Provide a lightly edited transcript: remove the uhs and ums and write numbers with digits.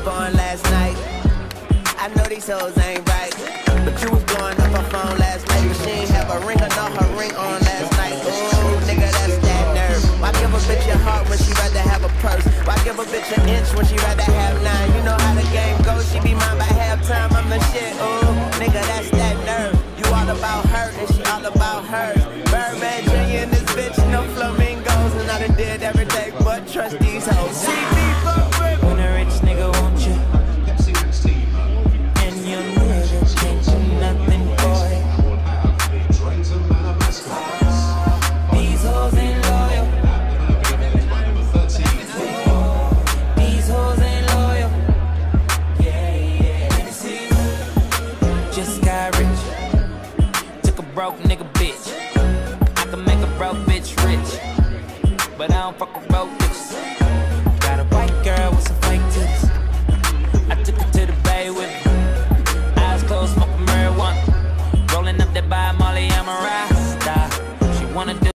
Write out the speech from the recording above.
born last night. I know these hoes ain't right, but you was blowing up her phone last night. But she ain't have a ring or not her ring on last night. Ooh, nigga, that's that nerve. Why give a bitch your heart when she rather have a purse? Why give a bitch an inch when she rather have 9? You know how the game goes, she be mine by halftime. I'm the shit, ooh, nigga, that's that nerve. You all about her and she all about hers. Birdman Jr. and this bitch, no flamingos. And I done did everything but trust these hoes. When a rich nigga want you, and your nigga can't do nothing for it. These hoes ain't loyal. These hoes ain't loyal. Just got rich. Took a broke nigga bitch. I can make a broke bitch rich, but I don't fuck with broke bitches.